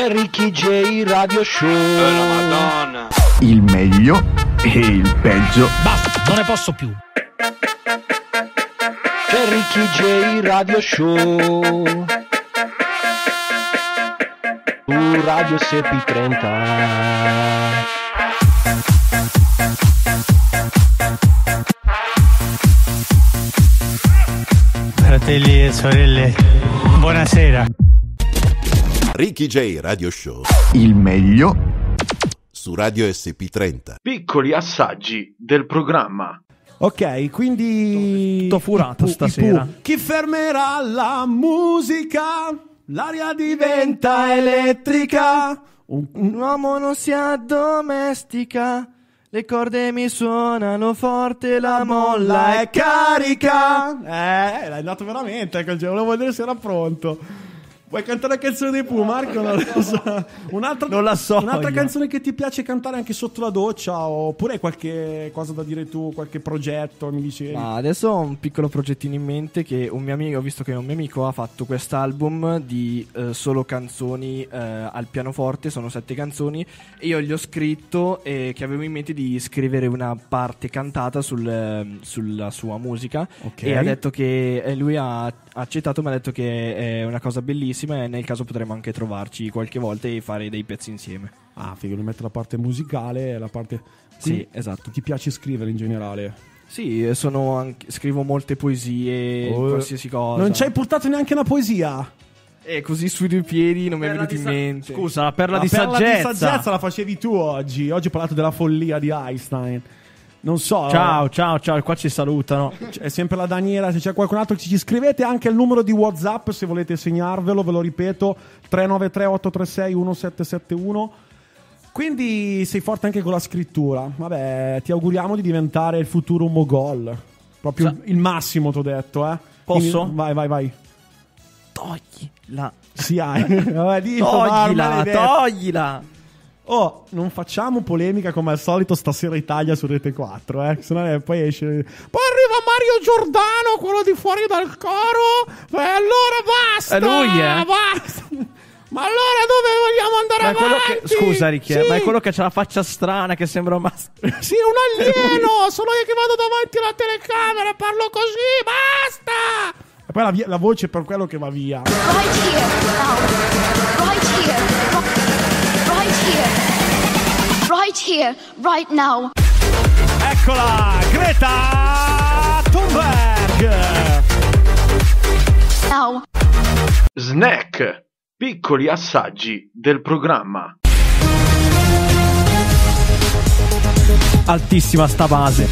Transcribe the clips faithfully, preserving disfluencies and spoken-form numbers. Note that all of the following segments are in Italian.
C'è Ricky J Radio Show. Oh, la Madonna. Il meglio e il peggio. Basta, non ne posso più. C'è Ricky J Radio Show. Su Radio S P trenta. Fratelli e sorelle, buonasera. Ricky J Radio Show. Il meglio su Radio S P trenta. Piccoli assaggi del programma. Ok, quindi Tutto furato I pu- stasera. i pu- Chi fermerà la musica? L'aria diventa elettrica. Un, Un uomo non si addomestica. Le corde mi suonano forte, la molla è carica. Eh, l'hai dato veramente, ecco, cioè, volevo vedere se era pronto. Vuoi cantare la canzone dei Pooh, Marco? Non lo so. Un'altra, Non la so Un'altra io. canzone che ti piace cantare anche sotto la doccia? Oppure hai qualche cosa da dire tu, qualche progetto, mi dicevi? Ma adesso ho un piccolo progettino in mente che un mio amico, ho visto che un mio amico ha fatto quest'album di eh, solo canzoni eh, al pianoforte, sono sette canzoni, e io gli ho scritto eh, che avevo in mente di scrivere una parte cantata sul, eh, sulla sua musica. Ok. E ha detto che eh, lui ha accettato, mi ha detto che è una cosa bellissima e nel caso potremmo anche trovarci qualche volta e fare dei pezzi insieme. Ah, figo, lui mette la parte musicale e la parte... Sì, Quindi esatto. ti piace scrivere in generale? Sì, sono anche, scrivo molte poesie, Oh, qualsiasi cosa. Non ci hai portato neanche una poesia? E così sui due piedi non mi è venuto in mente. Scusa, la perla La di perla saggezza. di saggezza la facevi tu oggi. Oggi ho parlato della follia di Einstein. Non so. Ciao, ciao, ciao, qua ci salutano. È sempre la Daniela. Se c'è qualcun altro che ci scrivete, anche il numero di WhatsApp se volete segnarvelo, ve lo ripeto: tre nove tre otto tre sei uno sette sette uno. Quindi sei forte anche con la scrittura. Vabbè, ti auguriamo di diventare il futuro mogol. Proprio Sa- il massimo, t'ho detto, eh. Posso? Quindi, vai, vai, vai. Toglila. Sì, hai. Vabbè, dillo, va, Toglila, maledetto. toglila. Oh, non facciamo polemica come al solito stasera Italia su Rete quattro, eh. Sennò eh, poi esce. Poi arriva Mario Giordano, quello di fuori dal coro. E allora basta! È lui, eh? Basta! Ma allora dove vogliamo andare Ma è quello avanti? che, scusa, Ricky, Sì. ma è quello che c'ha la faccia strana, che sembra un maschio. Sì, è un alieno! Sono io che vado davanti alla telecamera e parlo così, basta! E poi la, via- la voce per quello che va via. Right here, now. Right here. Right here. Right here, right now. Eccola, Greta Thunberg. Now. Snack. Piccoli assaggi del programma. Altissima sta base.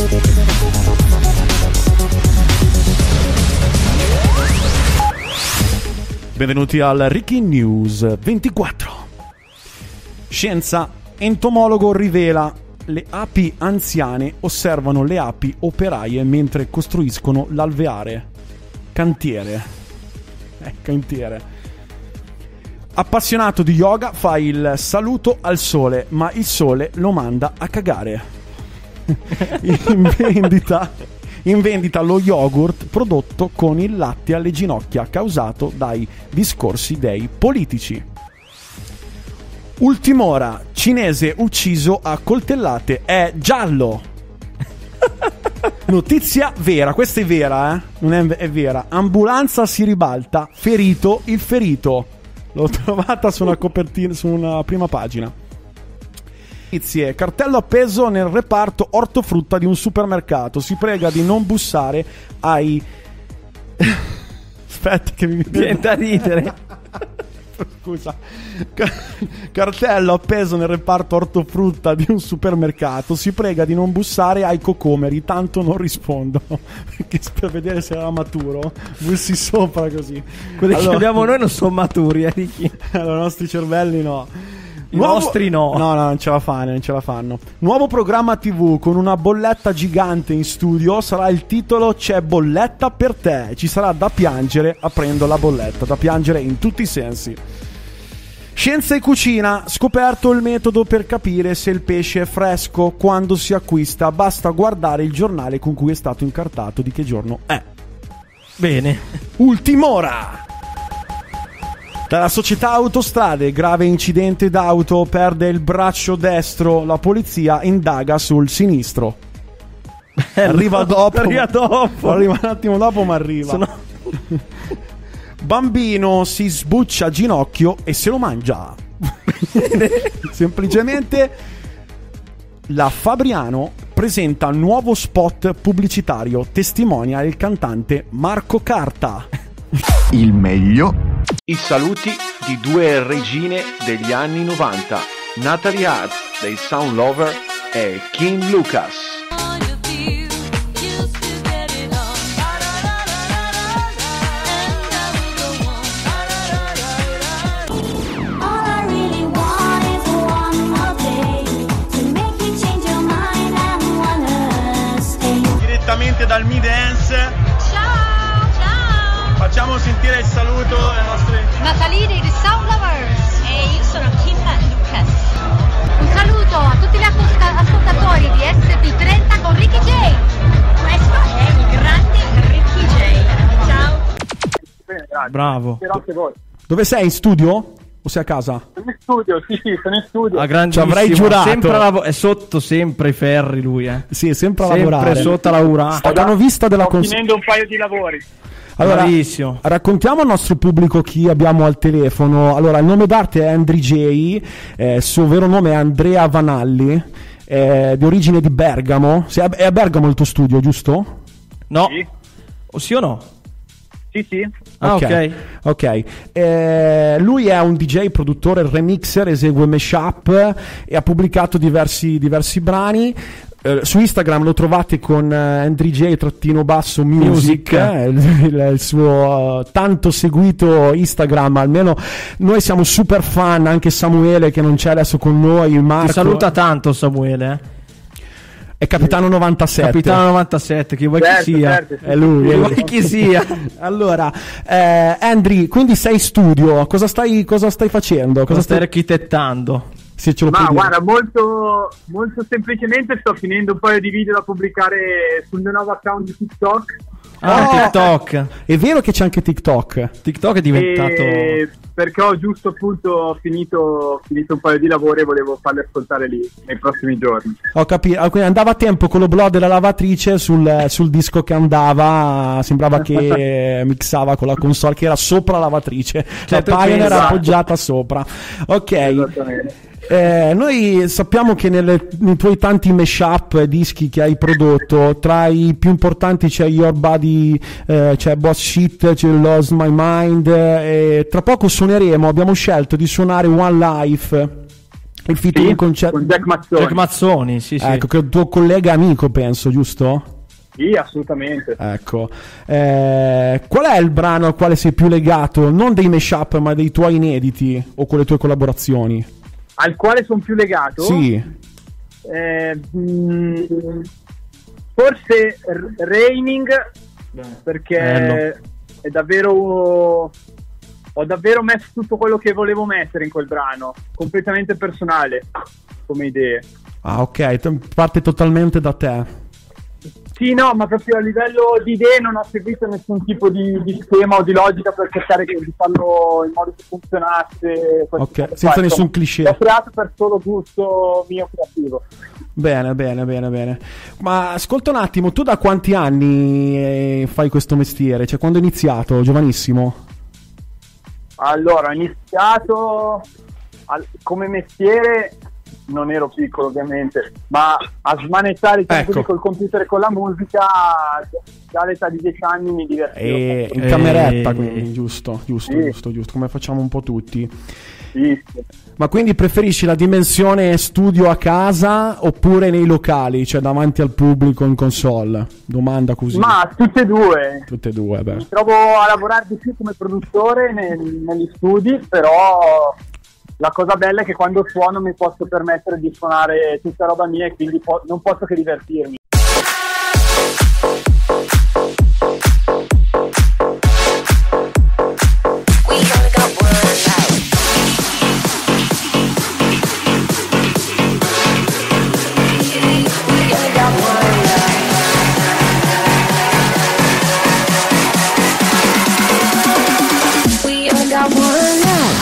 Benvenuti al Ricky News ventiquattro. Scienza. Entomologo rivela: le api anziane osservano le api operaie mentre costruiscono l'alveare. Cantiere. Eh, cantiere. Appassionato di yoga fa il saluto al sole, ma il sole lo manda a cagare. In vendita, in vendita lo yogurt prodotto con il latte alle ginocchia causato dai discorsi dei politici. Ultim'ora, cinese ucciso a coltellate è giallo. Notizia vera, questa è vera, eh? Non è, è vera. Ambulanza si ribalta, ferito il ferito. L'ho trovata su una copertina, su una prima pagina. Notizie. Cartello appeso nel reparto ortofrutta di un supermercato. Si prega di non bussare ai... Aspetta che mi Viene da ridere. Scusa. Ca- Cartello appeso nel reparto ortofrutta di un supermercato. Si prega di non bussare ai cocomeri, tanto non rispondono. Perché per vedere se era maturo, bussi sopra così. Quelli Allora- che abbiamo noi non sono maturi, eh, Ricky. Allora, i nostri cervelli no. I nostri no. No, no, non ce la fanno, non ce la fanno. Nuovo programma tivù con una bolletta gigante in studio. Sarà il titolo C'è bolletta per te. Ci sarà da piangere aprendo la bolletta. Da piangere in tutti i sensi. Scienza e cucina. Scoperto il metodo per capire se il pesce è fresco quando si acquista. Basta guardare il giornale con cui è stato incartato di che giorno è. Bene. Ultim'ora. Dalla società Autostrade, grave incidente d'auto, perde il braccio destro, la polizia indaga sul sinistro. Arriva dopo. Arriva dopo. Arriva un attimo dopo, ma arriva. Sono... Bambino si sbuccia a ginocchio e se lo mangia. Semplicemente la Fabriano presenta nuovo spot pubblicitario, testimonia il cantante Marco Carta. Il meglio, I saluti di due regine degli anni novanta, Natalie Arts dei Sound Lover e Kim Lucas. Direttamente dal Mi Dance. Ciao, ciao. Facciamo sentire il saluto ai nostri Natalie dei Sound Lovers. E io sono Kim Lucas. Un saluto a tutti gli ascolta- ascoltatori di S P trenta con Ricky J. Questo è il grande Ricky J. Ciao. Bene, grazie. Bravo. Però anche voi. Dove sei? In studio? O sei a casa? Sono in studio, sì, sì, sono in studio. Ah, grandissimo. Ci avrei giurato. Sempre a lav- è sotto sempre i ferri lui, eh. Sì, è sempre a Sempre lavorare. sotto a lavorare. Stavano vista della Sto cons- finendo un paio di lavori. Allora, Bravissimo. raccontiamo al nostro pubblico chi abbiamo al telefono. Allora, il nome d'arte è Andri J, eh, il suo vero nome è Andrea Vanalli, è di origine di Bergamo. Sì, è a Bergamo il tuo studio, giusto? No. Sì. O sì o no? Sì, sì. Ah, ok. Ok. Eh, lui è un D J, produttore, remixer, esegue mashup e ha pubblicato diversi, diversi brani. Eh, su Instagram lo trovate con eh, Andri J trattino basso music, Music. eh, il, il- il suo eh, tanto seguito Instagram. Almeno noi siamo super fan, anche Samuele che non c'è adesso con noi, Marco Ti saluta tanto Samuele, eh. è Capitano novantasette. Capitano novantasette, chi vuoi Certo, chi sia? certo, sì, È lui, sì, è Chi lui. vuoi chi sia? Allora, eh, Andri, quindi sei in studio, cosa stai, cosa stai facendo? Cosa stai stai... architettando? Se ce lo Ma puoi dire. guarda, molto, molto semplicemente sto finendo un paio di video da pubblicare sul mio nuovo account di TikTok. Ah, Oh, TikTok. È vero che c'è anche TikTok. TikTok è diventato... E perché ho giusto appunto finito, finito un paio di lavori e volevo farli ascoltare lì nei prossimi giorni. Ho capito. Ah, quindi andava a tempo con lo blog della lavatrice sul, sul disco che andava. Sembrava che mixava con la console che era sopra la lavatrice. Cioè, la tu Pioneer era pensa- appoggiata sopra. Ok. Esattamente. Eh, noi sappiamo che nelle- nei tuoi tanti mashup eh, dischi che hai prodotto, tra i più importanti c'è Your Body, eh, c'è Boss Shit, c'è Lost My Mind, eh, e tra poco suoneremo, abbiamo scelto di suonare One Life, il featuring Sì, con, Ch- con Jack Mazzoni. Jack Mazzoni, sì, sì. ecco, che è il tuo collega amico, penso, giusto? Sì, assolutamente. Ecco, eh, qual è il brano al quale sei più legato, non dei mashup ma dei tuoi inediti o con le tue collaborazioni? Al quale sono più legato? Sì. Eh, mm, forse R- Raining, perché Bello. è davvero ho davvero messo tutto quello che volevo mettere in quel brano, completamente personale come idee. Ah, ok, t- parte totalmente da te. Sì, no, ma proprio a livello di idee non ho seguito nessun tipo di, di schema o di logica per cercare che- di farlo in modo che funzionasse. queste Ok, cose senza qua, nessun insomma. cliché. L'ho creato per solo gusto mio creativo. Bene, bene, bene, bene. Ma ascolta un attimo, tu da quanti anni eh, fai questo mestiere? Cioè, quando hai iniziato? Giovanissimo? Allora, ho iniziato al- come mestiere, non ero piccolo ovviamente, ma a smanettare i tempi Ecco. col computer e con la musica già all'età di dieci anni mi divertivo. E in Eh, cameretta, eh, quindi, giusto, giusto, Sì. giusto, giusto, come facciamo un po' tutti. Sì, sì. Ma quindi preferisci la dimensione studio a casa oppure nei locali, cioè davanti al pubblico in console? Domanda così. Ma tutte e due. Tutte e due, beh. Mi trovo a lavorare di più come produttore nel- negli studi, però la cosa bella è che quando suono mi posso permettere di suonare tutta roba mia e quindi po- non posso che divertirmi. We only got one life.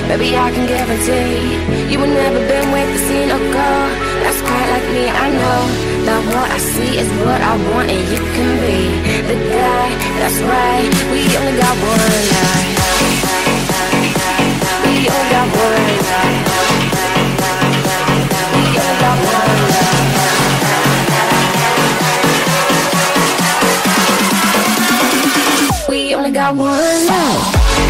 Baby, I can guarantee you will never been with a single girl that's quite like me. I know that what I see is what I want, and you can be the guy that's right. We only got one life. We only got one life. We only got one life. We only got one life.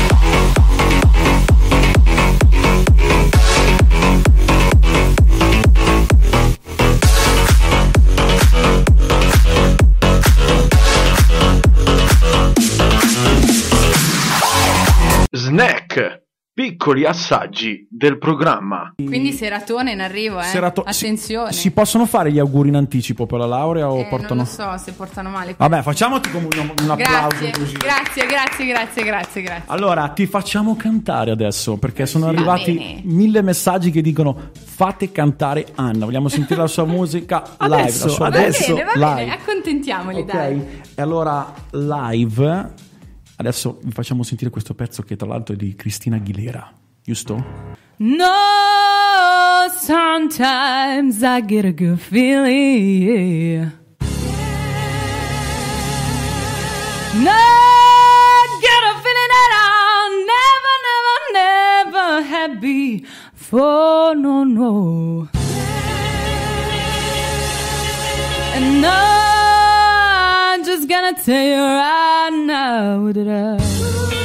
Snack, piccoli assaggi del programma. Quindi seratone in arrivo, eh? Serato- Attenzione. Si, si possono fare gli auguri in anticipo per la laurea o Eh, portano? Non lo so se portano male. Vabbè, facciamoti come un, un applauso Grazie, così. grazie, grazie, grazie, grazie, grazie. Allora, ti facciamo cantare adesso, perché sono Va arrivati bene. mille messaggi che dicono fate cantare Anna, vogliamo sentire la sua musica live. Adesso, la sua adesso. Va bene, va bene, live. accontentiamoli, Ok, dai. e allora live, adesso vi facciamo sentire questo pezzo che tra l'altro è di Cristina Aguilera, giusto? No, sometimes I get a good feeling, yeah. No, I get a feeling that I'll never, never, never have before, no, no. And no, I'm just gonna tell you right now that I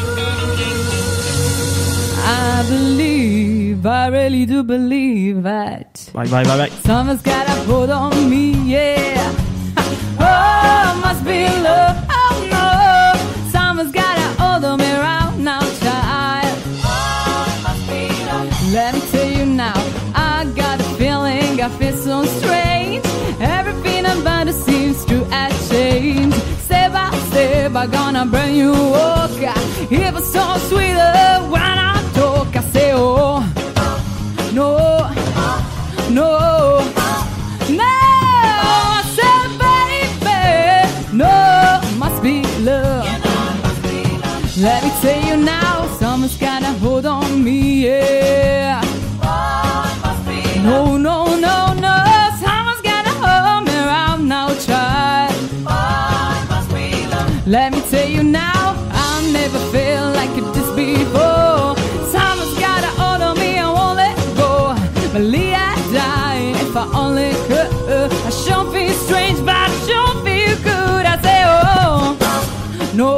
I believe, I really do believe that. Vai, vai, vai, vai. Someone's got a hold on me, yeah. Oh, must be love, oh no. Someone's got a hold on me right now, child. Oh, must be love. Let me tell you now, I got a feeling, I feel so strange. Everything about it seems to have changed. Step by step, I'm gonna bring you walk. It was so sweet when I talk. I say, oh, no, no, no. I said, baby, no, must be love. Let me tell you now, someone's got a hold on me, yeah. No, no, no, no. Someone's got a hold me around now, child. Let me tell you now, I'll never feel like this before. Someone's got a hold on me, I won't let go. Believe I die if I only could. I sure feel strange, but I sure feel good. I say, oh, no,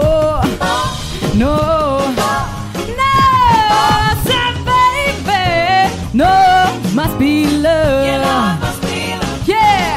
no, no. I said, baby, no, must be love. Yeah.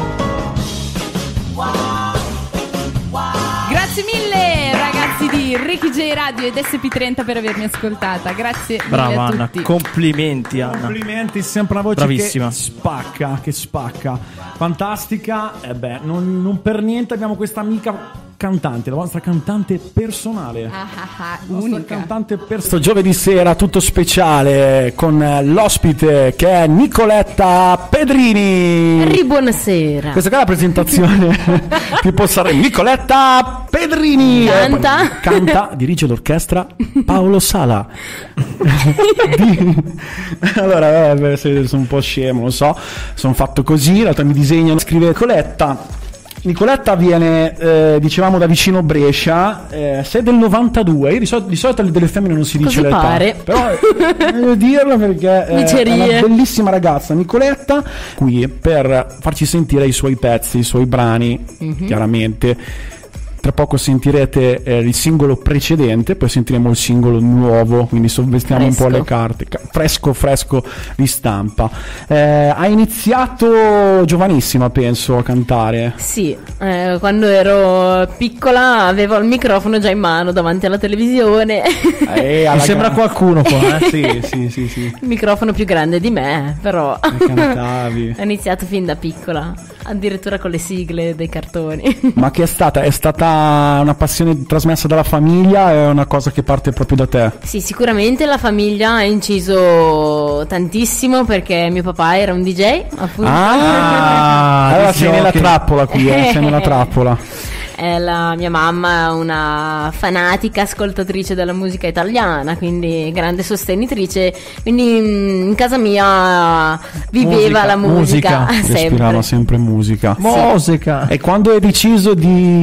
Grazie mille ragazzi di Ricky J Radio ed S P trenta per avermi ascoltata. Grazie Brava mille a Anna, tutti. complimenti Anna. Complimenti, sempre una voce Bravissima. che spacca, che spacca. Fantastica. E beh, non, non per niente abbiamo questa amica cantante, la vostra cantante personale. Ah, ah, ah, La vostra unica. cantante per... Sto giovedì sera tutto speciale con l'ospite che è Nicoletta Pedrini. Ri, buonasera. Questa qua è la presentazione. Tipo sarebbe Nicoletta Pedrini. Canta. Eh, poi canta, dirige l'orchestra Paolo Sala. Di- allora, eh, se- sono un po' scemo, lo so. Sono fatto così, l'altra mi disegna, scrive Nicoletta. Nicoletta viene, eh, dicevamo, da vicino Brescia, eh, sei del novantadue. Io di, solito, di solito delle femmine non si dice Così l'età, pare. però eh, devo dirlo perché eh, è Dicerie. una bellissima ragazza Nicoletta, qui per farci sentire i suoi pezzi, i suoi brani, Mhm. chiaramente. Tra poco sentirete eh, il singolo precedente, poi sentiremo il singolo nuovo, quindi sovvestiamo un po' Fresco. le carte. Ca- Fresco, fresco di stampa. Eh, ha iniziato giovanissima, penso, a cantare. Sì, eh, quando ero piccola avevo il microfono già in mano davanti alla televisione. Eh, Mi alla sembra gra- qualcuno qua, eh? Sì, sì, sì, sì. Il microfono più grande di me, però. Cantavi. Ho iniziato fin da piccola, addirittura con le sigle dei cartoni. Ma che è stata? È stata una passione trasmessa dalla famiglia? È una cosa che parte proprio da te? Sì, sicuramente la famiglia ha inciso tantissimo perché mio papà era un D J, appunto. Ah, allora sei nella giochi. trappola qui, eh, sei nella trappola. Eh, eh, la mia mamma è una fanatica ascoltatrice della musica italiana, quindi grande sostenitrice, quindi mh, in casa mia viveva Musica, la musica, musica. sempre. Respirava sempre musica. Musica. E quando hai deciso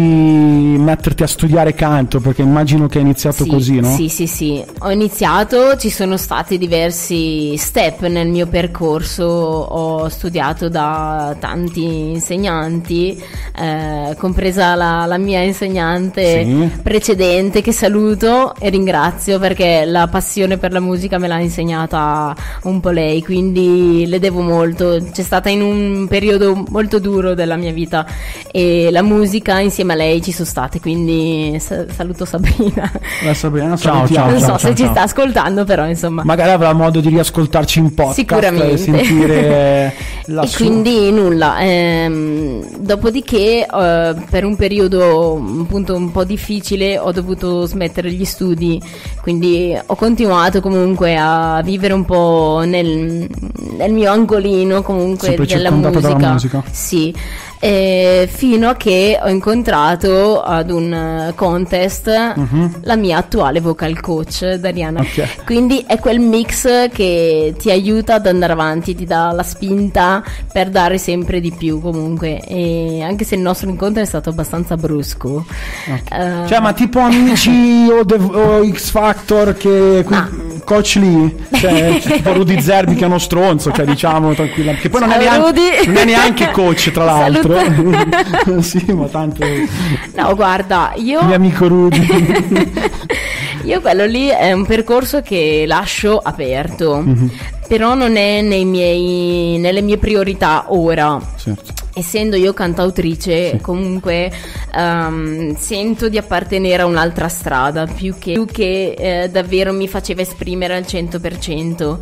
di metterti a studiare canto, perché immagino che hai iniziato Sì, così, no? Sì, sì, sì. Ho iniziato, ci sono stati diversi step nel mio percorso, ho studiato da tanti insegnanti, eh, compresa la, la mia insegnante Sì. precedente, che saluto e ringrazio perché la passione per la musica me l'ha insegnata un po' lei, quindi le devo molto. C'è stata in un periodo molto duro della mia vita e la musica insieme a lei ci sono state, quindi sa- saluto Sabrina. La Sabrina, Ciao, salutiamo. ciao, Non so ciao, se ciao, ci ciao. sta ascoltando, però insomma. Magari avrà modo di riascoltarci in podcast Sicuramente. e sentire la E sua. quindi nulla, ehm, dopodiché eh, per un periodo appunto un po' difficile ho dovuto smettere gli studi, quindi ho continuato comunque a vivere un po' nel, nel mio angolino comunque Sempre della circondata musica. dalla musica. Sì. Eh, fino a che ho incontrato ad un eh, contest Mhm. la mia attuale vocal coach Dariana. Ok. Quindi è quel mix che ti aiuta ad andare avanti, ti dà la spinta per dare sempre di più comunque. E anche se il nostro incontro è stato abbastanza brusco. eh, Cioè, ma tipo Amici o, The- o X Factor, che Coach Lee, cioè tipo Rudy Zerbi che è uno stronzo, cioè diciamo tranquilla, che poi non è, Ciao, neanche, Rudy. non è neanche coach tra l'altro. Saluto. Sì, ma tanto No, guarda, io mio amico Rudy. Io quello lì è un percorso che lascio aperto, Mhm. però non è nei miei, nelle mie priorità ora. Certo. Essendo io cantautrice, comunque ehm, sento di appartenere a un'altra strada, più che, più che eh, davvero mi faceva esprimere al cento per cento.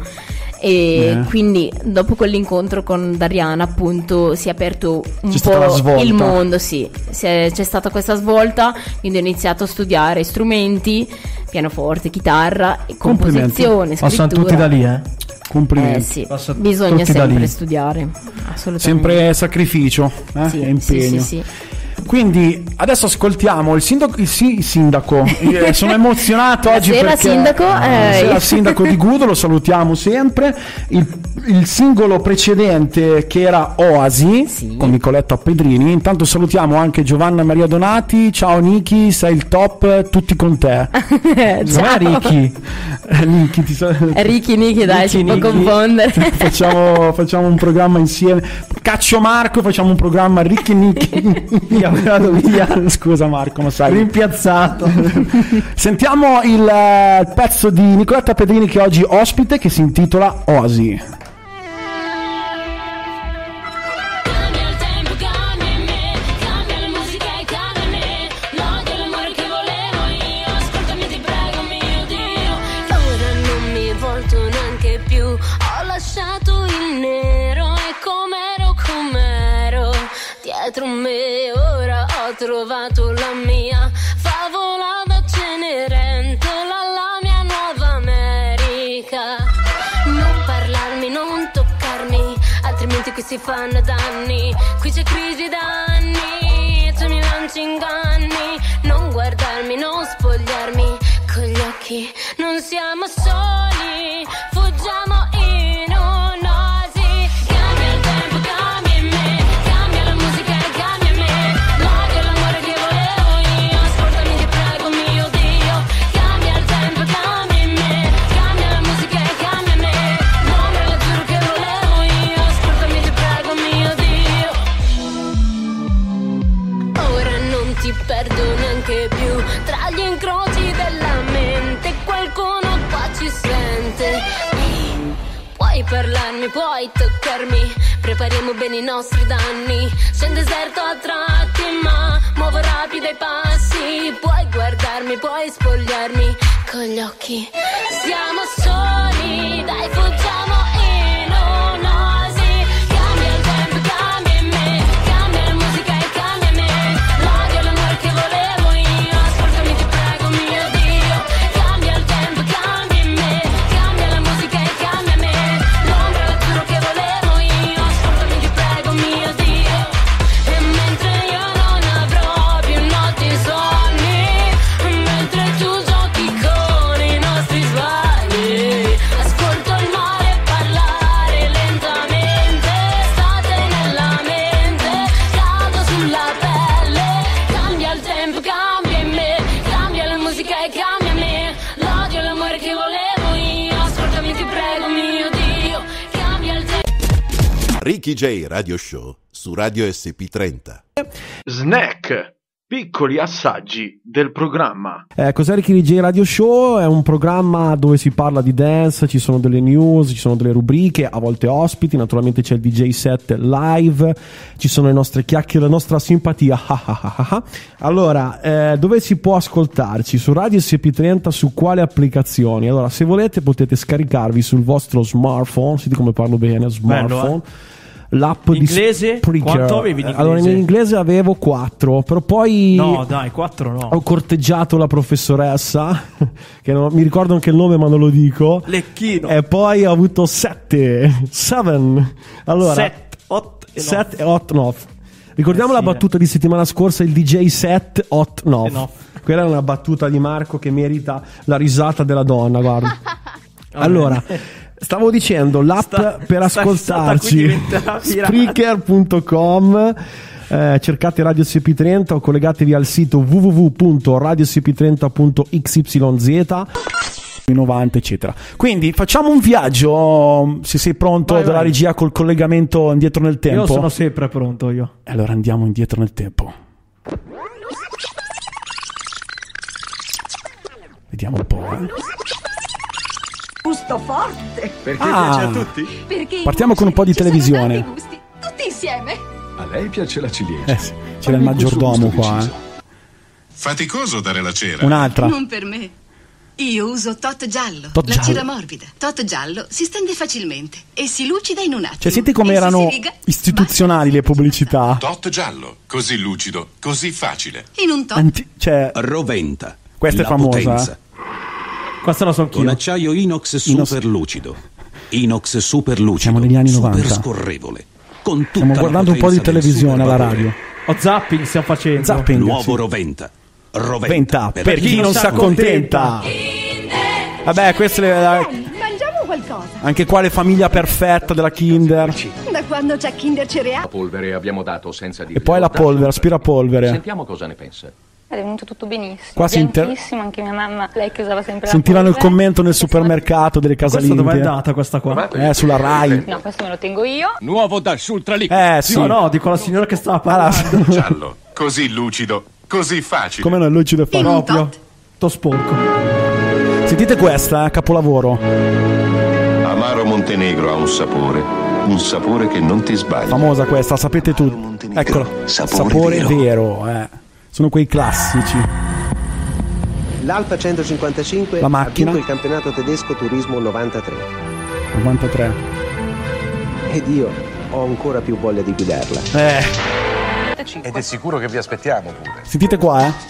E Eh. quindi dopo quell'incontro con Dariana appunto si è aperto un C'è stata la po' svolta. il mondo, sì. Si è- c'è stata questa svolta, quindi ho iniziato a studiare strumenti, pianoforte, chitarra, e Complimenti. composizione, Passano scrittura. tutti da lì, eh. Complimenti. Eh sì, Passa bisogna tutti da sempre lì. studiare, assolutamente. Sempre sacrificio, eh? Sì, e impegno. sì, sì, sì. Quindi adesso ascoltiamo il sindaco. Il, si- il sindaco. Eh, sono emozionato oggi Buonasera, perché sindaco. Buonasera, Eh. sindaco di Gudo, lo salutiamo sempre. Il, il singolo precedente che era Oasi con Nicoletta Pedrini. Intanto salutiamo anche Giovanna Maria Donati. Ciao Niki, sei il top, tutti con te. Ciao. Ricky. Eh, Niki, ti sa- Ricky, Niki, dai, ci può Niki. confondere. facciamo, facciamo un programma insieme. Caccio Marco, facciamo un programma Ricky Nicky. Vado via. Scusa Marco, ma sai. Rimpiazzato. Sentiamo il eh, pezzo di Nicoletta Pedrini che è oggi ospite, che si intitola Oasi. Cambia il tempo, cambia me, cambia la musica e cambia me. L'odio e l'amore che volevo io, ascoltami ti prego mio Dio. Ora non mi volto neanche più, ho lasciato il nero e com'ero, com'ero. Dietro me ora ho trovato la mia favola da Cenerentola, la mia nuova America. Non parlarmi, non toccarmi, altrimenti qui si fanno danni. Qui c'è crisi da anni, tu mi lanci inganni. Non guardarmi, non spogliarmi con gli occhi. Non siamo soli, fuggiamo in un'oasi. Cambia il tempo, cambia me, cambia la musica e cambia me. L'odio e l'amore che volevo io, ascoltami ti prego mio Dio. Cambia il tempo, cambia me, cambia la musica e cambia me. L'ombra e l'azzurro che volevo io, ascoltami ti prego mio Dio. Ora non ti perdo neanche più, tra gli incroci della mente qualcuno qua ci sente. Puoi parlarmi, puoi toccarmi, prepariamo bene i nostri danni. C'è un deserto a tratti ma muovo rapido i passi. Puoi guardarmi, puoi spogliarmi con gli occhi. Siamo soli, dai fuggiamo in un'oasi. Cambia il tempo, cambia me, cambia la musica e cambia me. L'odio e l'amore che volevo io, ascoltami ti prego mio Dio. Cambia il tempo, cambia me, cambia la musica e cambia me. L'ombra e l'azzurro che volevo io, ascoltami ti prego mio Dio. E mentre io non avrò più notte Ricky J Radio Show su Radio S P trenta. Snack, piccoli assaggi del programma. Eh, cos'è Ricky J Radio Show? È un programma dove si parla di dance, ci sono delle news, ci sono delle rubriche, a volte ospiti, naturalmente c'è il D J set live, ci sono le nostre chiacchiere, la nostra simpatia. Allora, eh, dove si può ascoltarci? Su Radio S P trenta, su quale applicazioni? Allora, se volete potete scaricarvi sul vostro smartphone, sentite come parlo bene, smartphone. Bello, eh? L'app inglese? di Spreaker. Quanto avevi in inglese? Allora, in inglese avevo quattro, però poi No, dai, quattro no. ho corteggiato la professoressa, che non, mi ricordo anche il nome ma non lo dico. Lecchino. E poi ho avuto sette, seven. Allora, Set, otto e set e otto, no. Ricordiamo Eh, la sì, battuta di settimana scorsa, il D J set otto E nove. no. Quella è una battuta di Marco che merita la risata della donna, guarda. Allora, stavo dicendo l'app Sta- per sta- ascoltarci, sta- diventerà virale. Spreaker punto com, eh, cercate Radio S P trenta o collegatevi al sito w w w punto radio s p trenta punto x y z novanta eccetera. Quindi facciamo un viaggio, se sei pronto, Vai, dalla vai. regia col collegamento indietro nel tempo. Io sono sempre pronto io. Allora andiamo indietro nel tempo. Vediamo un po'. Eh. Gusto forte. Perché Ah. piace a tutti? Perché Partiamo con un po' di televisione. gusti, tutti insieme. A lei piace la ciliegia. Eh sì, c'era il maggiordomo qua. Eh. Faticoso dare la cera. Un'altra. Non per me. Io uso Tot giallo, Tot la giallo. cera morbida. Tot giallo si stende facilmente e si lucida in un attimo. Cioè, senti come E se erano si riga, istituzionali le pubblicità. Tot giallo, così lucido, così facile. in un tot. Anti- cioè, Roventa. questa è la famosa. potenza. eh. Questa la so Con anch'io. acciaio inox super lucido. Inox super lucido. Siamo negli anni super novanta. scorrevole. Con tutta Stiamo la guardando un po' di potenza del televisione alla supervapore. radio. O zapping stiamo facendo. Zapping. Nuovo sì. Roventa. Roventa. Venta, per chi non si accontenta. Vabbè, questa è la- Mangiamo qualcosa. anche qua le famiglia perfetta della Kinder. Da quando c'è Kinder Cereali. La polvere abbiamo dato senza dire. E poi la polvere, aspirapolvere. Sentiamo cosa ne pensa. È venuto tutto benissimo. Qua si inter- Bianchissimo, anche mia mamma, lei che usava sempre Sentivano la il polvere. commento nel supermercato delle Questa casalinghe. dove è andata questa qua? Eh, sulla Rai. No, questo me lo tengo io. Nuovo Dash Ultra Liquido. Eh, sì. No, no, dico la signora che stava parlando. Giallo, così lucido, così facile. Come non lucido e fa Proprio. To sporco. Sentite questa, eh, capolavoro. Amaro Montenegro ha un sapore, un sapore che non ti sbaglia. Famosa questa, sapete tutti. Eccola. Sapore Sapore vero. vero, eh. Sono quei classici. L'Alfa centocinquantacinque La macchina. ha vinto il campionato tedesco Turismo novantatré novantatré. ed io ho ancora più voglia di guidarla. Eh, Ed è sicuro che vi aspettiamo pure. sentite qua, eh.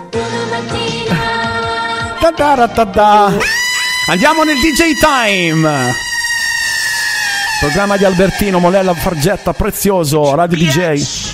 Ta-ta-ra-ta-ta. Andiamo nel D J Time. Programma di Albertino, Molella, Fargetta, Prezioso, Radio D J.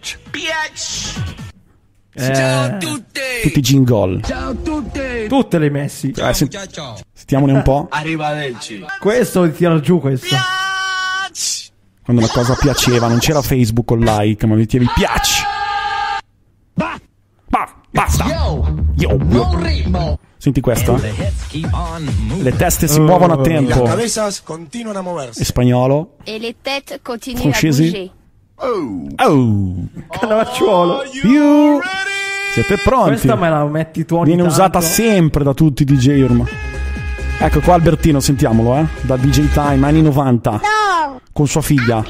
Eh, Tutti i jingle. Ciao a tutti. tutte le hai messi. Eh, sent- sentiamone un po'. Arrivederci. Questo tira giù questo. Quando una cosa piaceva, non c'era Facebook con like, ma mettevi piaci. Ba- basta. Yo, yo. Senti questa? Le teste si muovono a tempo. Las cabezas continuan a moverse. E spagnolo? Et les têtes continuent à Francesi? bouger. Oh. Oh. Canavacciuolo. You. Siete pronti? Questa me la metti tu ogni Viene tanto. usata sempre da tutti i D J ormai. Ecco qua Albertino, sentiamolo, eh. Da D J Time, anni novanta. No. Con sua figlia.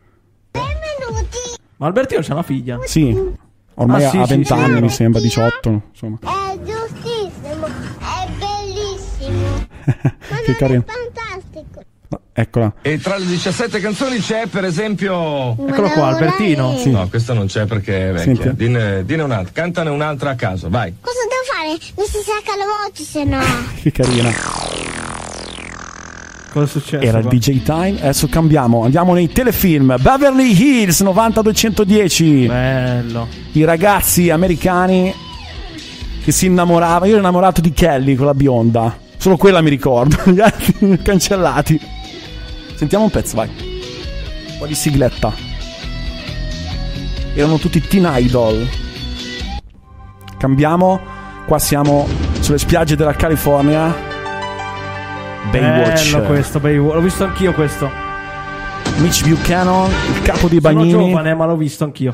Ma Albertino c'ha una figlia. Sì. Ormai Ah, sì, ha sì, venti sì, anni, vero. mi sembra, diciotto. Insomma. È giustissimo, è bellissimo, Che carino. fantastico. No, eccola. E tra le diciassette canzoni c'è per esempio... Eccolo qua, Albertino. Sì. No, questo non c'è perché è Senti. vecchia. Dine, dine un'altra, cantane un'altra a caso, vai. Cosa devo fare? Mi si secca la voce, se no. Che carina. Cosa è successo? Era il qua? D J Time. Adesso cambiamo. Andiamo nei telefilm. Beverly Hills novantaduecentodieci. Bello. I ragazzi americani che si innamoravano. Io ero innamorato di Kelly, quella bionda. Solo quella mi ricordo. Gli altri cancellati. Sentiamo un pezzo, vai. Un po' di sigletta. Erano tutti teen idol. Cambiamo. Qua siamo sulle spiagge della California. Baywatch. Bello questo, Baywatch. L'ho visto anch'io questo. Mitch Buchanan, il capo di Sono Bagnini. giovane, ma l'ho visto anch'io.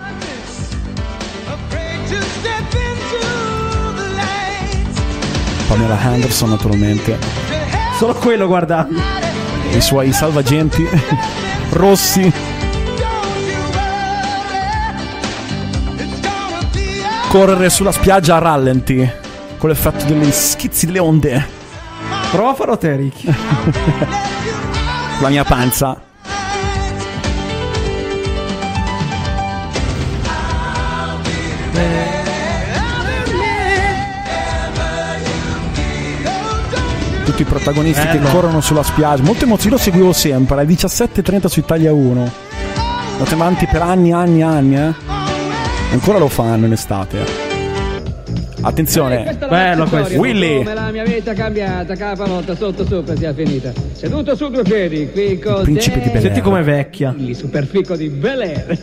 Pamela Anderson, naturalmente. Solo quello guardavi. I suoi salvagenti rossi. Correre sulla spiaggia a rallenti con l'effetto degli schizzi delle onde. Prova a farlo te, Ricky. La mia panza. Tutti i protagonisti Bello. che corrono sulla spiaggia. Molto emozioso, lo seguivo sempre alle diciassette e trenta su Italia uno. Andate avanti per anni, anni, anni, eh. Ancora lo fanno in estate. Attenzione, bello questo. Willy. Come la mia vita è cambiata, capanotta sotto sopra sia finita. Seduto su due piedi, qui con principe di Bel Air. Senti com'è vecchia. il superfico di Bel Air.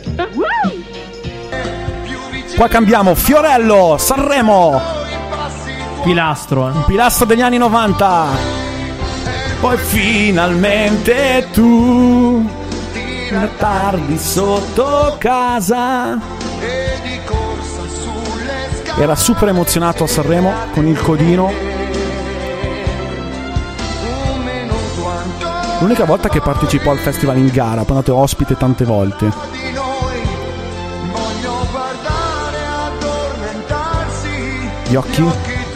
Qua cambiamo. Fiorello, Sanremo. Pilastro, eh. Un pilastro degli anni novanta. Poi finalmente tu tardi sotto casa. Era super emozionato a Sanremo con il codino. L'unica volta che partecipò al festival in gara, poi è andato ospite tante volte. Gli occhi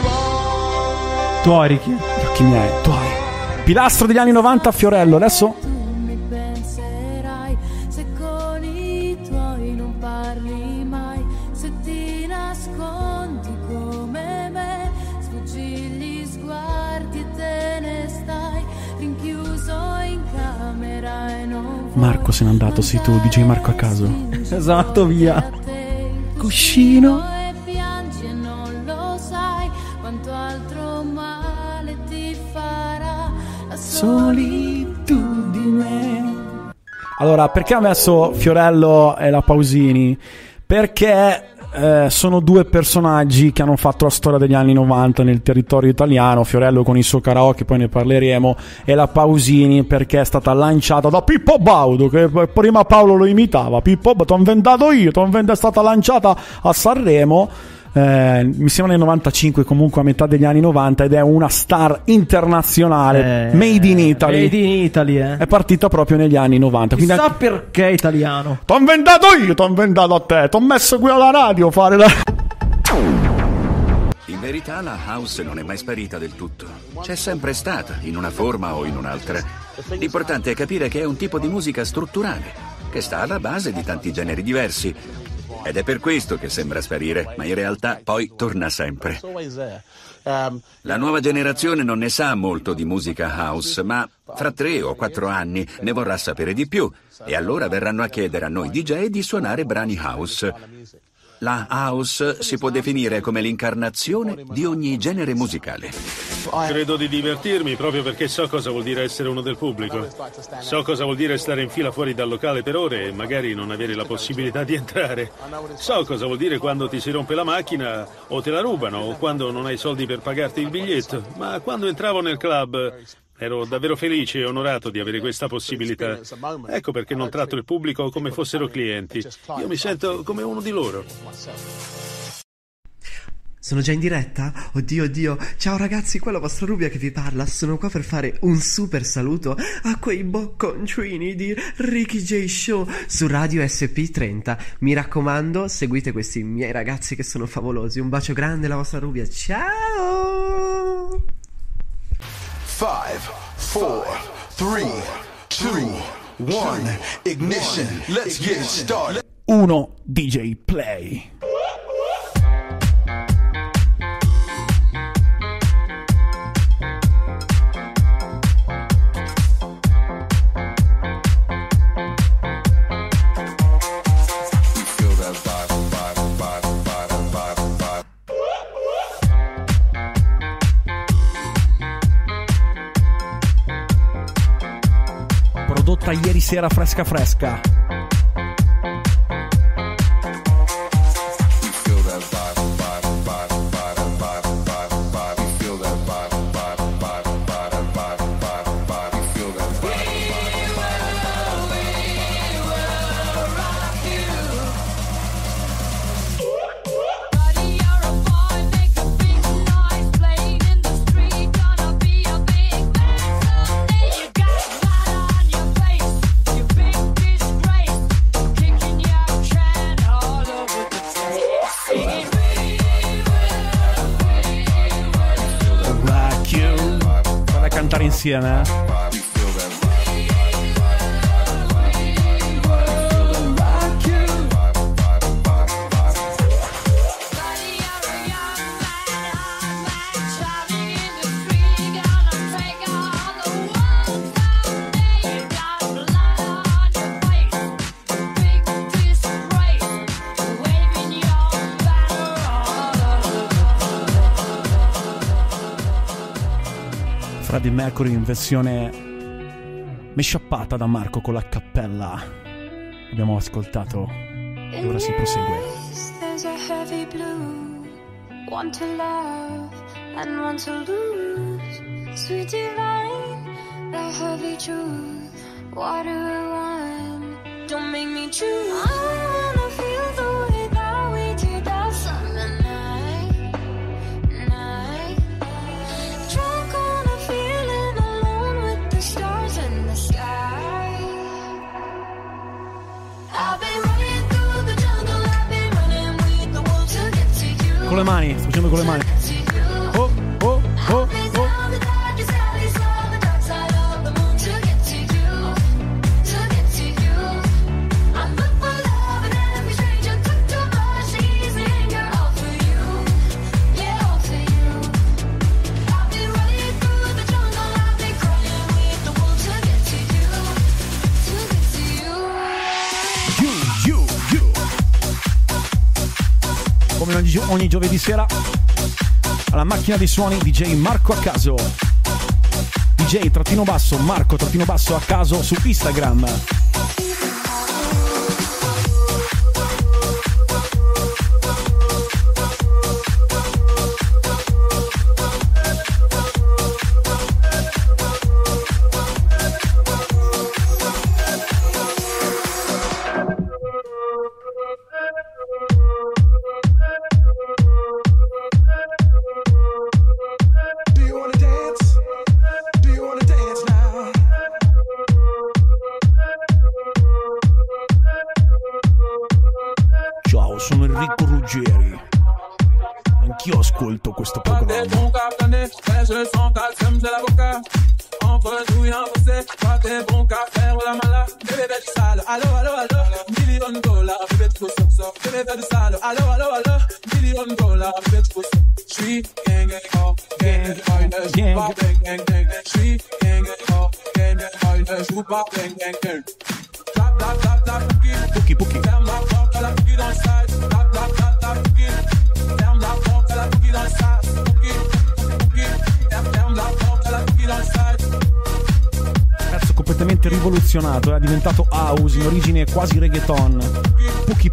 tuoi, Ricky. Gli occhi miei, tuoi. Pilastro degli anni novanta, Fiorello. Adesso Mi penserai se con i tuoi non parli mai, se ti nascondi come me, sfuggi gli sguardi e te ne stai rinchiuso in camera e non Marco se n'è andato, sei tu, D J Marco a caso. Esatto, via. Cuscino. e piangi e non lo sai quanto altro male ti farà la Solitudine. Allora, perché ha messo Fiorello e la Pausini? Perché eh, sono due personaggi che hanno fatto la storia degli anni novanta nel territorio italiano. Fiorello con il suo karaoke, poi ne parleremo, e la Pausini perché è stata lanciata da Pippo Baudo, che prima Paolo lo imitava. Pippo Baudo, t'ho inventato io, t'ho inventato, è stata lanciata a Sanremo. Eh, mi sembra nel novantacinque, comunque a metà degli anni novanta, ed è una star internazionale, Eh, made in Italy. Made in Italy, eh. È partita proprio negli anni novanta. Chissà Quindi anche... perché è italiano. T'ho inventato io, t'ho inventato a te, t'ho messo qui alla radio a fare la... In verità la house non è mai sparita del tutto. C'è sempre stata, in una forma o in un'altra. L'importante è capire che è un tipo di musica strutturale, che sta alla base di tanti generi diversi. Ed è per questo che sembra sparire, ma in realtà poi torna sempre. La nuova generazione non ne sa molto di musica house, ma fra tre o quattro anni ne vorrà sapere di più, e allora verranno a chiedere a noi D J di suonare brani house. La house si può definire come l'incarnazione di ogni genere musicale. Credo di divertirmi proprio perché so cosa vuol dire essere uno del pubblico. So cosa vuol dire stare in fila fuori dal locale per ore e magari non avere la possibilità di entrare. So cosa vuol dire quando ti si rompe la macchina o te la rubano o quando non hai soldi per pagarti il biglietto. Ma quando entravo nel club ero davvero felice e onorato di avere questa possibilità. Ecco perché non tratto il pubblico come fossero clienti. Io mi sento come uno di loro. Sono già in diretta? Oddio, oddio. Ciao ragazzi, qua è la vostra Rubia che vi parla. Sono qua per fare un super saluto a quei bocconcini di Ricky J Show su Radio S P trenta. Mi raccomando, seguite questi miei ragazzi che sono favolosi. Un bacio grande, la vostra Rubia. Ciao! Five, four, three, two, one, ignition. Let's get started. Uno D J Play. Prodotta ieri sera fresca fresca. insieme. Eh? Freddie Mercury in versione meshappata da Marco con la cappella. Abbiamo ascoltato e ora si prosegue. There's a heavy blue, one to love and one to lose. Sweet divine, the heavy truth. Water or wine, don't make me choose. I wanna feel the way that we did that summer night, night. Drunk on a feeling, alone with the stars in the sky. I've been running through the jungle, I've been running with the wolves to get to you. Con le mani, sto facendo con le mani. Oh, oh, oh, oh. Come ogni, gio- ogni giovedì sera alla macchina dei suoni D J Marco a caso, D J trattino basso Marco trattino basso a caso su Instagram. Anch'io ascolto questo programma. Pucchi, pucchi. Pezzo completamente rivoluzionato, è diventato house, in origine quasi reggaeton. Pucchi.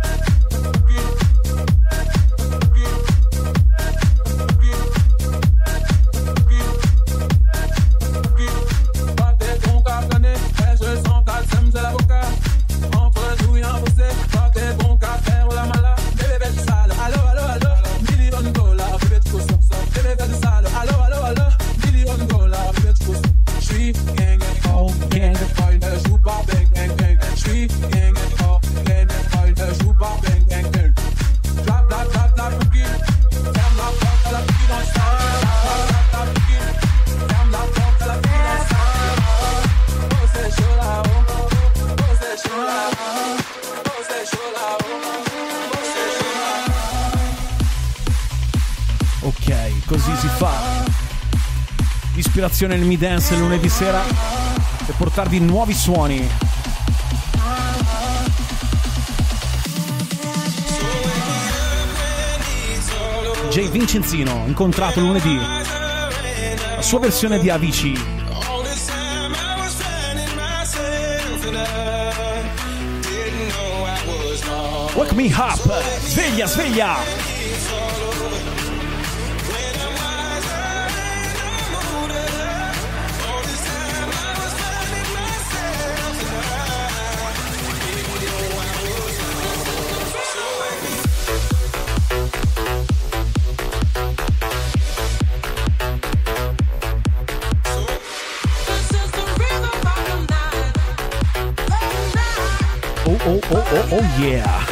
Ok, così si fa. Ispirazione nel Mi Dance lunedì sera per portarvi nuovi suoni. D J Vincenzino, incontrato lunedì, la sua versione di Avicii. Wake me up, sveglia, sveglia. Oh, oh, oh, oh, oh, yeah.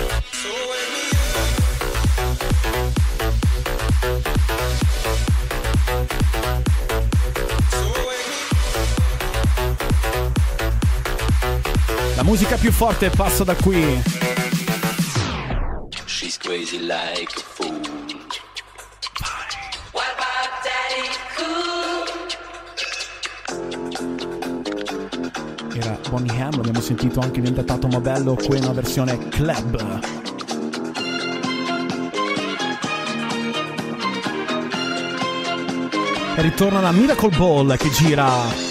musica più forte passa da qui. She's crazy like a fool. What about Daddy Cool? Era Bonnie M, l'abbiamo sentito anche in Datato Ma Bello, qui è una versione club. E ritorna la Miracle Ball che gira.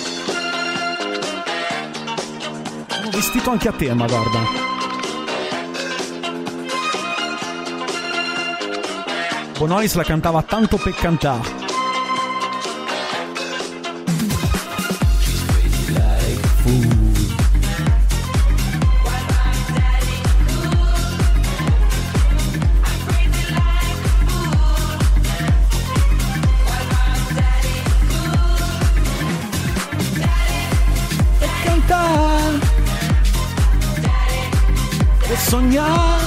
Ho vestito anche a tema, guarda. Bonolis la cantava tanto per cantare. Uh. E cantare e sognare.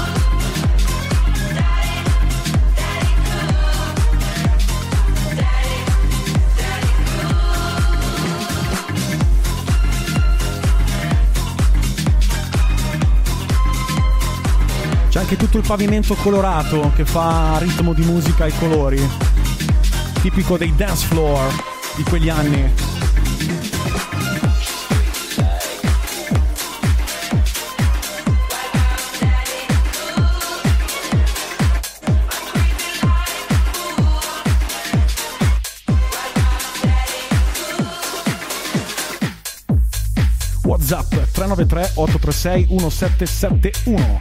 C'è anche tutto il pavimento colorato che fa ritmo di musica ai colori, tipico dei dance floor di quegli anni. WhatsApp tre nove tre otto tre sei uno sette sette uno.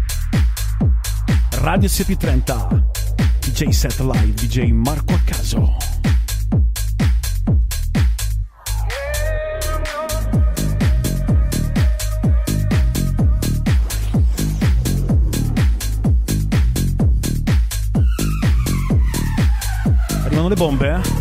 Radio S P trenta, D J set live, D J Marco Accaso. Arrivano le bombe, eh?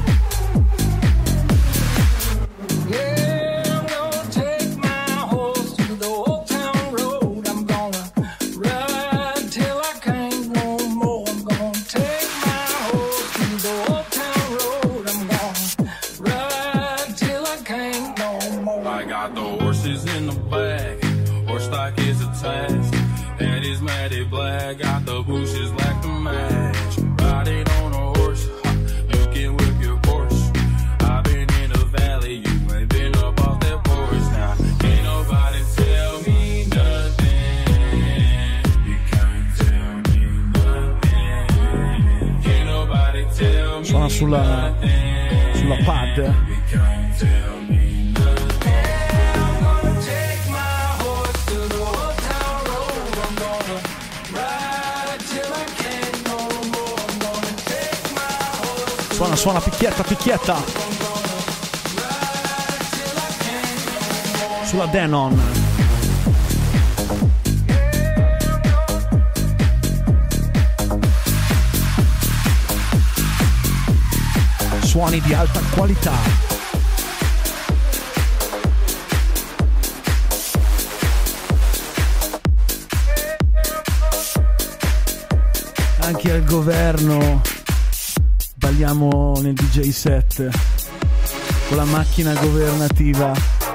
Suona sulla sulla pad. Suona, suona, picchietta, picchietta. Sulla Denon. Suoni di alta qualità. Anche al governo balliamo nel D J set con la macchina governativa.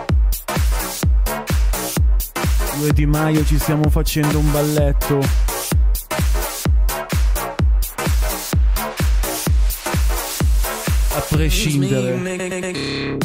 Io e Di Maio ci stiamo facendo un balletto. A prescindere.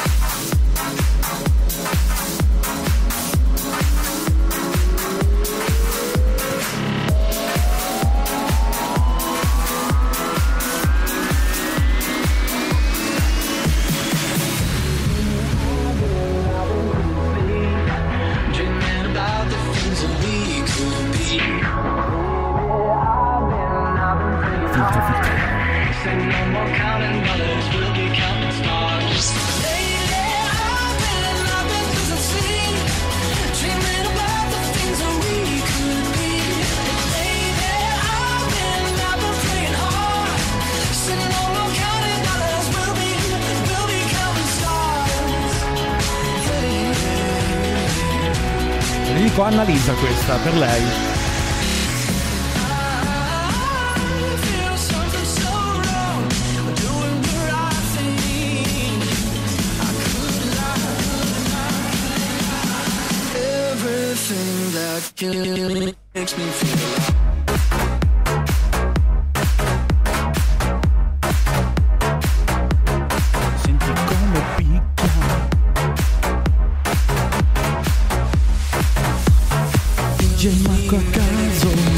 Dico Annalisa questa, per lei. Every makes me feel. Senti come picchia. D J Marco a caso.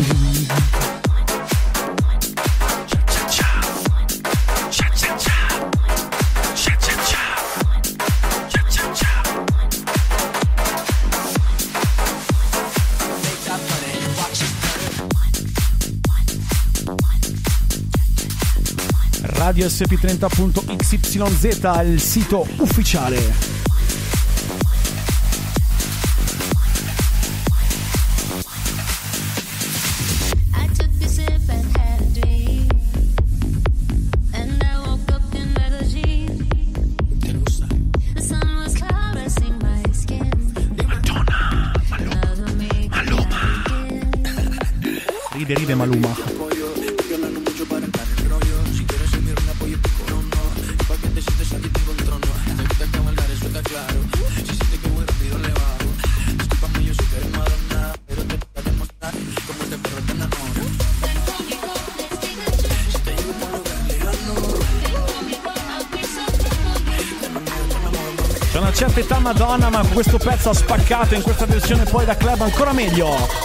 Radio S P trenta punto X Y Z, il sito ufficiale. Ride, ride Maluma. C'è una certa età Madonna, ma questo pezzo ha spaccato in questa versione poi da club ancora meglio.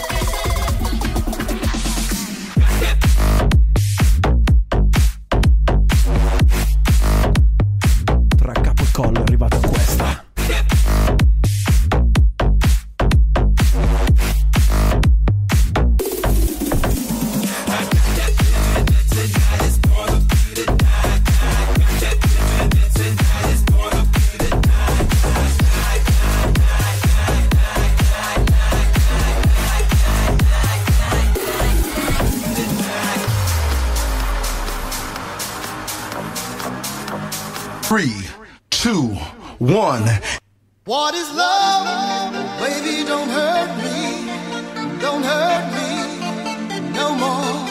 Tra capo e collo è arrivata questa. Three, two, one. What is love? Baby, don't hurt me. Don't hurt me no more.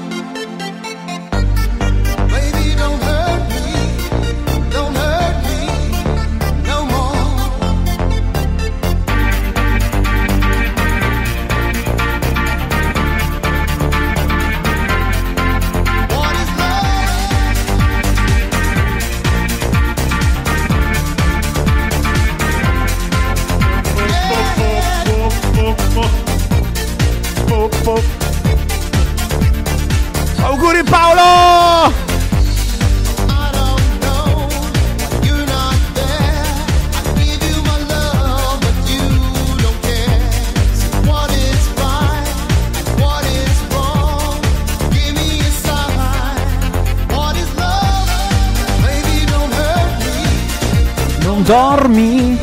Baby, don't hurt me. Don't hurt me no more. What is Auguri Paolo! Non dormi?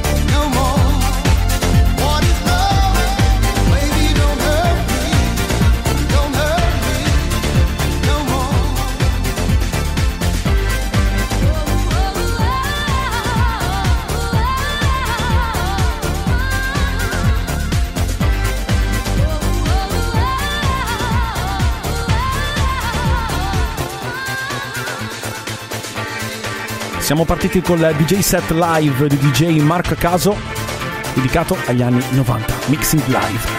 Siamo partiti col D J set live di D J Marco Caso, dedicato agli anni novanta, Mixing Live.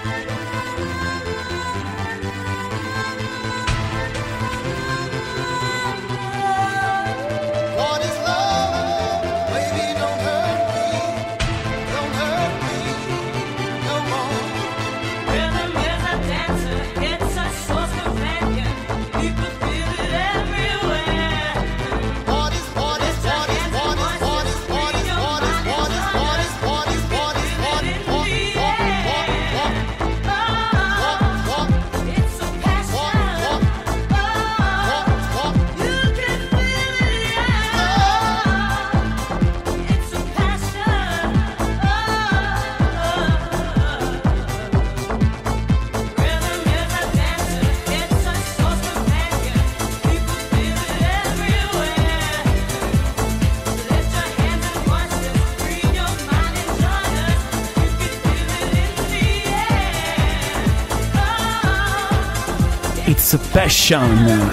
It's a passion.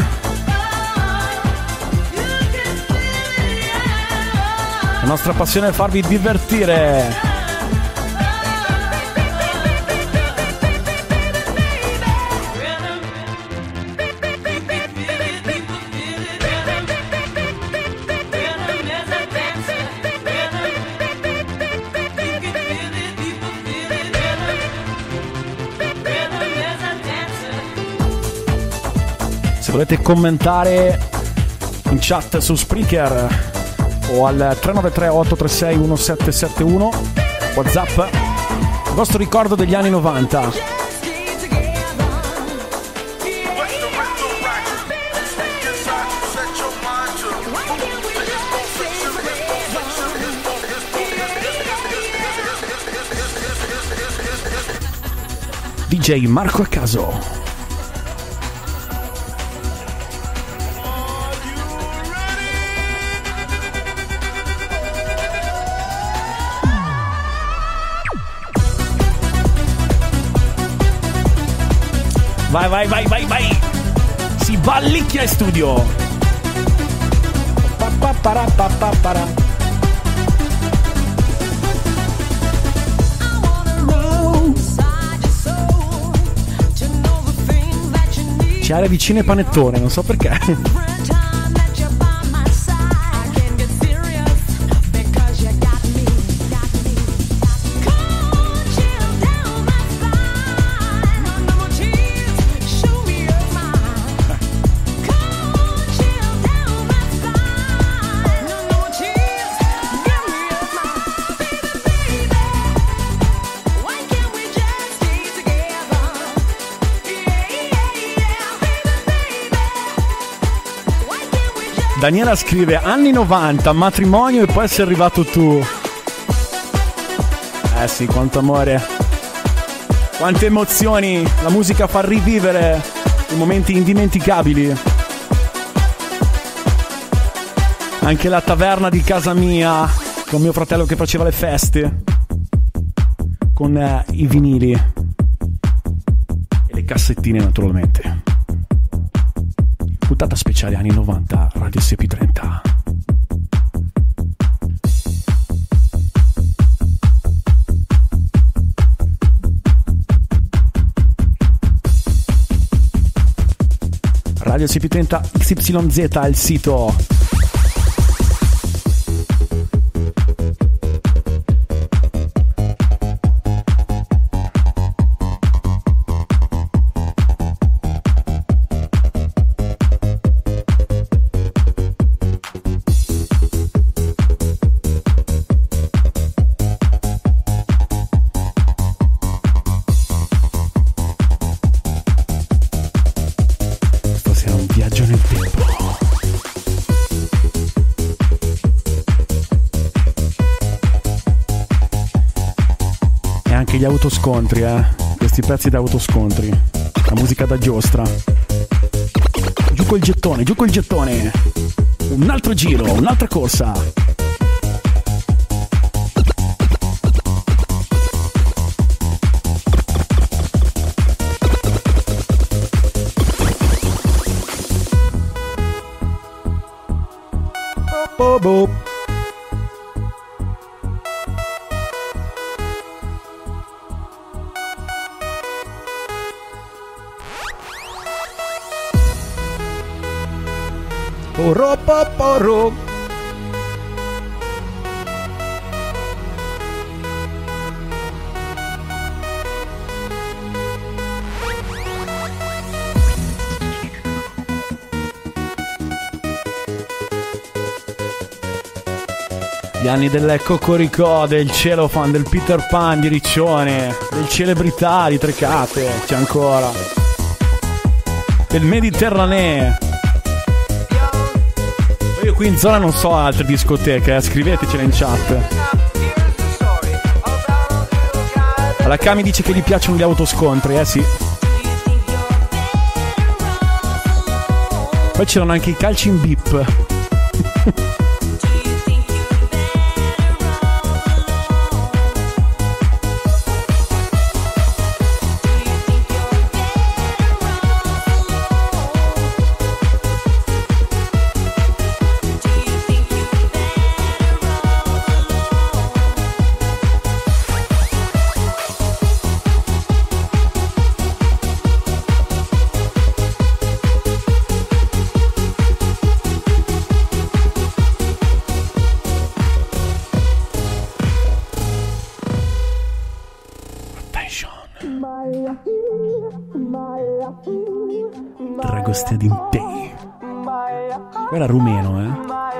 La nostra passione è farvi divertire. volete commentare in chat su Spreaker o al tre nove tre otto tre sei uno sette sette uno, WhatsApp, il vostro ricordo degli anni novanta. D J Marco a caso. Vai, vai, vai, vai, vai! Si ballicchia in studio! Pa, pa, para, pa, pa, para. C'è area vicine panettone, non so perché. Daniela scrive anni novanta, matrimonio e poi sei arrivato tu. Eh sì, quanto amore, quante emozioni, la musica fa rivivere i momenti indimenticabili. Anche la taverna di casa mia, con mio fratello che faceva le feste, con eh, i vinili e le cassettine naturalmente. Puntata speciale anni novanta, Radio S P trenta. Radio S P trenta X Y Z è il sito. Gli autoscontri, eh. Questi pezzi da autoscontri. La musica da giostra. Giù col gettone, giù col gettone. Un altro giro, un'altra corsa. Bo bo. Poro poporo. Gli anni del Cocorico, del Celofan, del Peter Pan di Riccione, del Celebrità di Trecate, c'è ancora. Del Mediterraneo. Io qui in zona non so altre discoteche, eh? Scrivetecele in chat. La Cami dice che gli piacciono gli autoscontri, eh sì. Poi c'erano anche i calci in bip. Dragostea din Pei. Era rumeno, eh.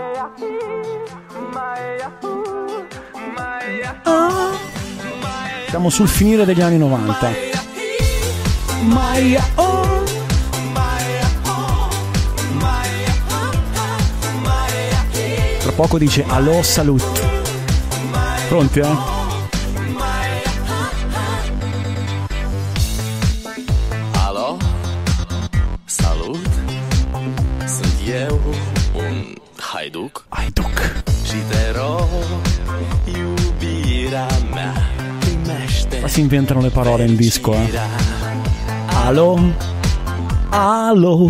Siamo sul finire degli anni novanta. Maya, oh. Tra poco dice allo salut. Pronti, eh? Alo, salut. Sunt eu, un haiduc. Haiduc. Și te rog, iubirea mea, primește. Ma si inventano le parole in disco, eh? Alo, alo,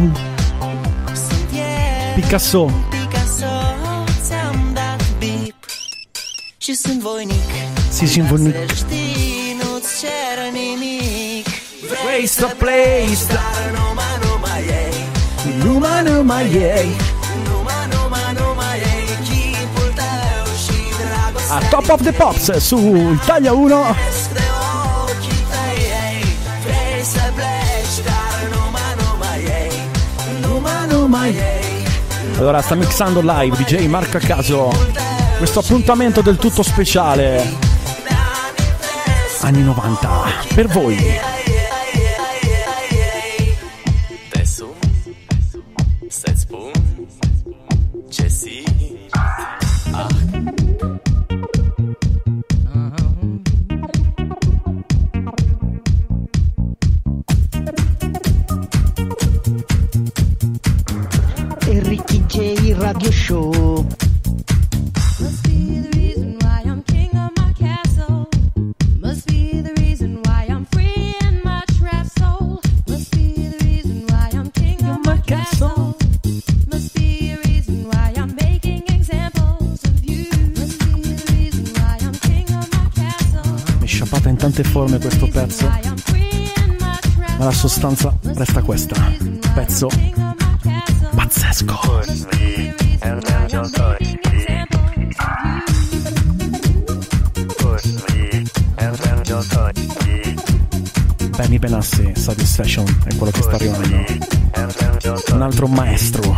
Picasso. Ți-am dat bip și sunt voinic. Si, sunt voinic. Să știi, nu-ți cer nimic. Vrei să pleci, dar numai, numai ei. Numai, numai ei. Numai, numai, numai ei. Chipul tău și dragostea. A Top of the Pops su Italia uno. De ochii tăi ei. Vrei să pleci, dar numai, numai ei. Numai, numai ei. Allora sta mixando live D J Marco a caso questo appuntamento del tutto speciale anni novanta per voi. Te sun să-ți spun ce simt. Ah. Ricky J Radio Show. Must be the reason why I'm king of my castle. Must be the reason why I'm free in my trap soul. Must be the reason why I'm king of my castle. Must be a reason why I'm making examples of you. Must be the reason why I'm king of my castle. Mi è sciappata in tante forme questo pezzo, ma la sostanza resta questa. Pezzo pazzesco. Benny Benassi, Satisfaction è quello che sta arrivando. Un altro maestro.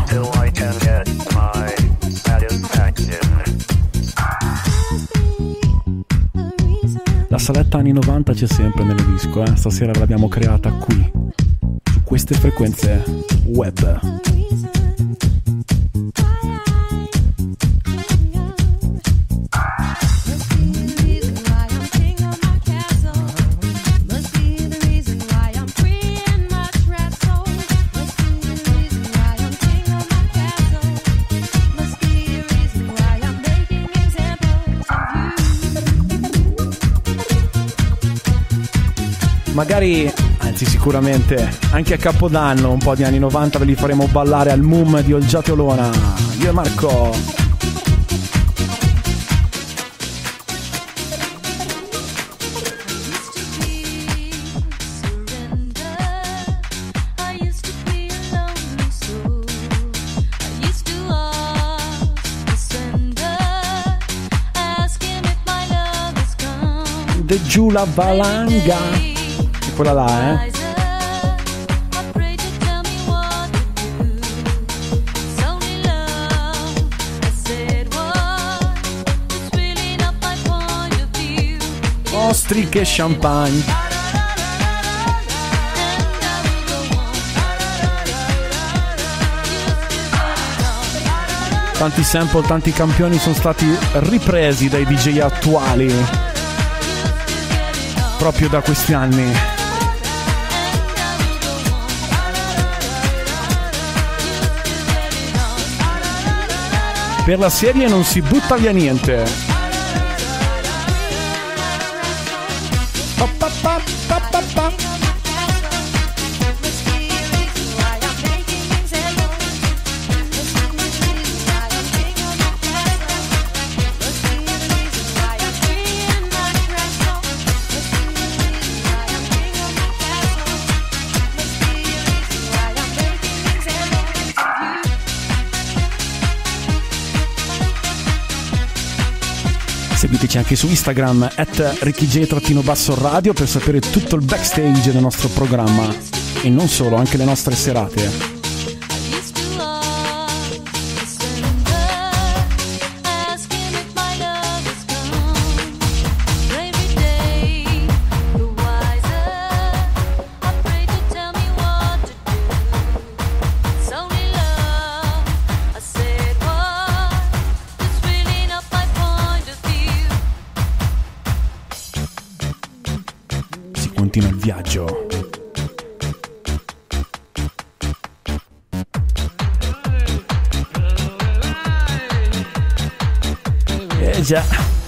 La saletta anni novanta c'è sempre nelle disco, eh? Stasera l'abbiamo creata qui, su queste frequenze web. Magari, anzi sicuramente, anche a Capodanno un po' di anni novanta ve li faremo ballare al Mum di Olgiate Olona. Io e Marco. De giù la valanga. Quella là, eh. Ostriche e champagne. Tanti sample, tanti campioni sono stati ripresi dai D J attuali proprio da questi anni. Per la serie non si butta via niente. Pa, pa, pa, pa, pa, pa. Seguiteci anche su Instagram at RickyJ-radio per sapere tutto il backstage del nostro programma e non solo, anche le nostre serate. continua il viaggio. Eh già.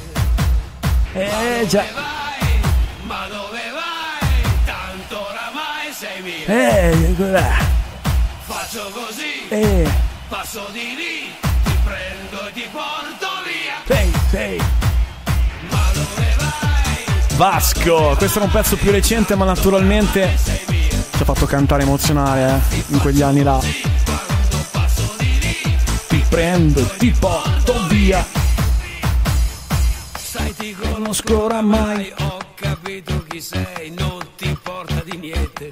Eh già. Ma dove vai? Tanto oramai sei mia. Eh, cos'è? Faccio così. Eh. Passo di lì. Ti prendo e ti porto via. Sei, sei. Ma dove vai? Vasco, questo era un pezzo più recente, ma naturalmente ci ha fatto cantare emozionare, eh, in quegli anni là. Ti prendo e ti porto via. Sai, ti conosco oramai. Ho capito chi sei, non ti importa di niente.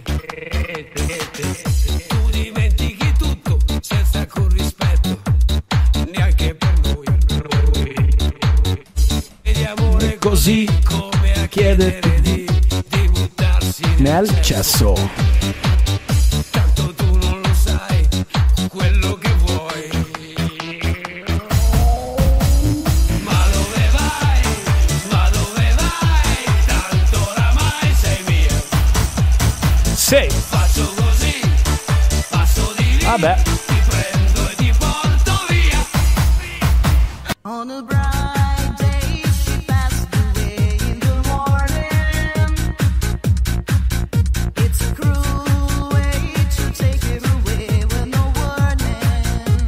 Tu dimentichi tutto senza alcun rispetto, neanche per noi. E di amore Così come a chiedere di, di buttarsi nel cesso. Tanto tu non lo sai quello che vuoi. Ma dove vai? Ma dove vai? Tanto oramai sei mia. Sei. Faccio così, passo di lì. Vabbè. Ti prendo e ti porto via. On a bright day, she passed away in the morning. It's a cruel way to take it away with no warning.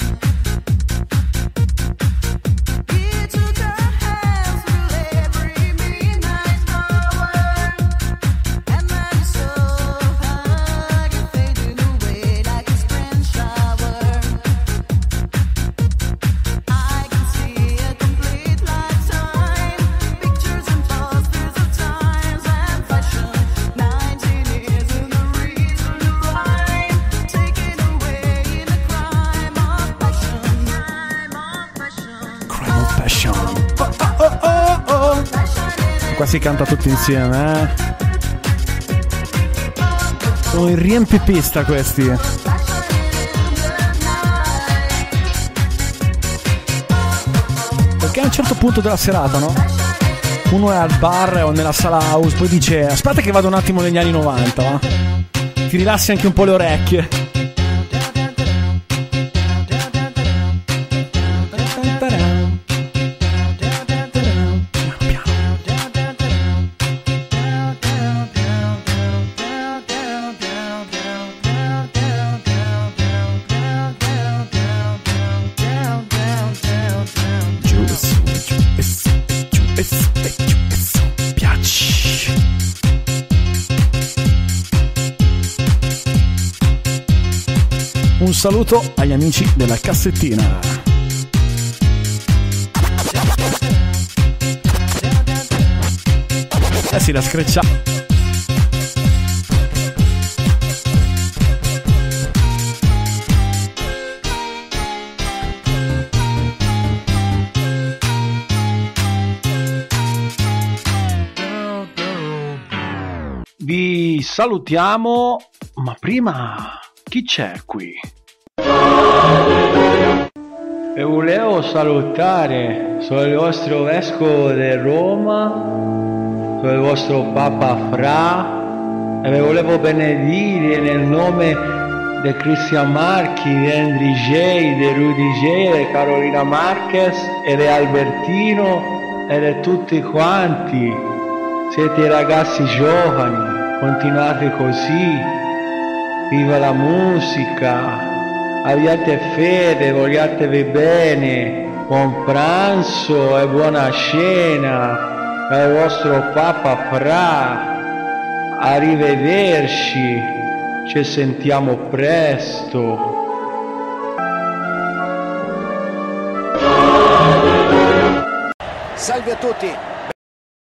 He took her hands through every midnight hour, and then saw her get fading away like a spring shower. I can see a complete lifetime, pictures and posters of times and fashion. Nineteen years in the reason to rhyme, taken away in a crime of passion. Crime of passion. Crime of passion. Oh, oh, oh, oh. Qua si canta tutti insieme, eh. Sono in riempipista questi. Perché a un certo punto della serata, no? Uno è al bar o nella sala house, poi dice aspetta che vado un attimo negli anni novanta, va? Ti rilassi anche un po' le orecchie. Giù e su, giù e su, giù e su, e giù e su. Piaci. Un saluto agli amici della cassettina. Eh sì, la screccia. Vi salutiamo, ma prima chi c'è qui? E volevo salutare, sono il vostro vescovo di Roma, sono il vostro Papa Fra, e vi volevo benedire nel nome di Cristian Marchi, di Andri J, di Rudy J, di Carolina Marquez e di Albertino e di tutti quanti. Siete ragazzi giovani, continuate così, viva la musica, abbiate fede, vogliatevi bene, buon pranzo e buona cena dal vostro Papa Fra, arrivederci, ci sentiamo presto. Salve a tutti,